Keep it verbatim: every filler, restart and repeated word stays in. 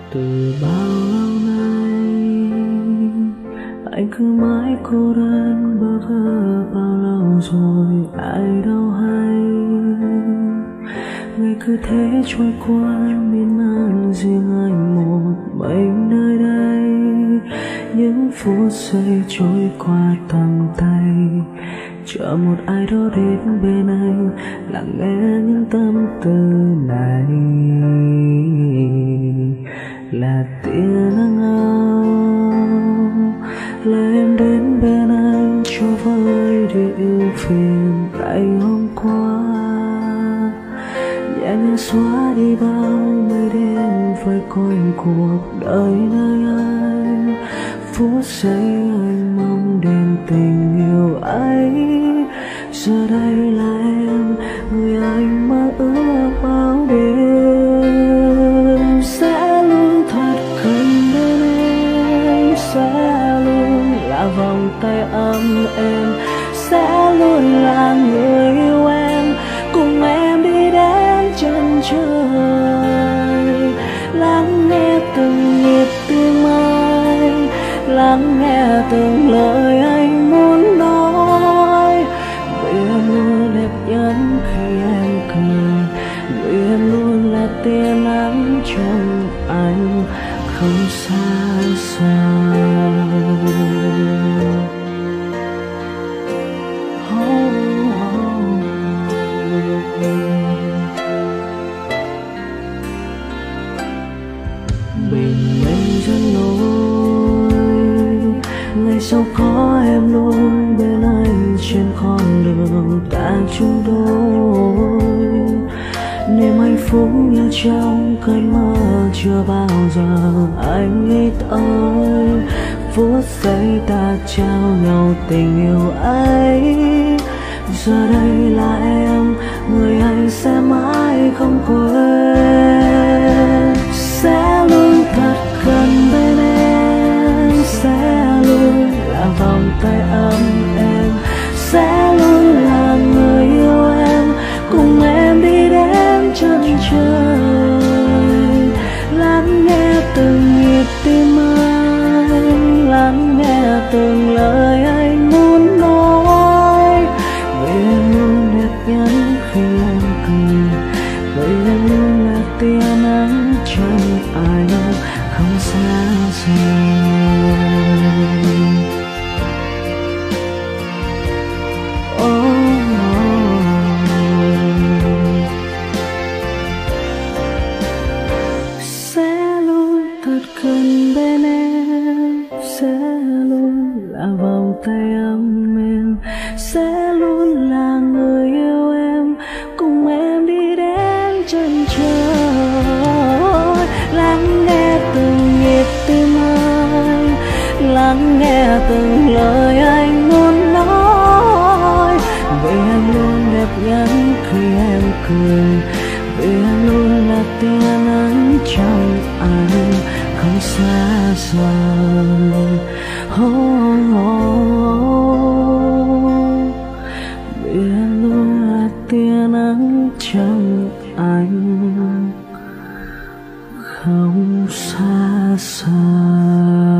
Từ bao lâu nay anh cứ mãi cô đơn bơ vơ, bao lâu rồi ai đâu hay. Ngày cứ thế trôi qua miên man, riêng anh một mình nơi đây. Những phút giây trôi qua tầm tay, chờ một ai đó đến bên anh, lắng nghe những tâm tư này. Là tia nắng áo là em đến bên anh, cho vơi đi ưu phiền ngày hôm qua. Nhẹ nhàng xóa đi bao mây đen vây quanh cuộc đời nơi anh. Phút giây anh mong đến tình yêu ấy, giờ đây là em người anh mơ ước bao đêm. Sẽ luôn thật gần bên em, sẽ luôn là vòng tay ấm em, sẽ luôn là người yêu em, cùng em đi đến chân trời. Lắng nghe từng nhịp tim anh, lắng nghe từng lời anh muốn nói. Vì em luôn đẹp nhất khi em cười, vì em luôn là tia nắng trong anh không xa xôi. Bình minh dẫn lối, ngày sau có em luôn bên anh trên con đường ta chung đôi. Niềm hạnh phúc như trong cơn mơ chưa bao giờ anh nghĩ tới. Phút giây ta trao nhau tình yêu ấy, giờ đây là em người anh sẽ mãi không quên. Sẽ luôn thật gần bên em, sẽ luôn là vòng tay ấm em, sẽ luôn là người yêu em, cùng em đi đến chân trời. Lắng nghe từng nhịp tim anh, lắng nghe từng lời anh muốn nói. Vì em luôn đẹp nhất khi em cười, vì em luôn là tia nắng trong anh không xa xôi. Oh, oh. Sẽ luôn thật gần bên em, sẽ luôn là vòng tay ấm em, sẽ luôn là người yêu em, cùng em đi đến chân trời. Lắng nghe từng nhịp tim anh, lắng nghe từng lời anh muốn nói. Vì em luôn đẹp nhất khi em cười, vì em luôn là tia nắng trong anh không xa xôi. Oh, oh, oh. Vì em luôn là tia nắng trong anh không xa xôi.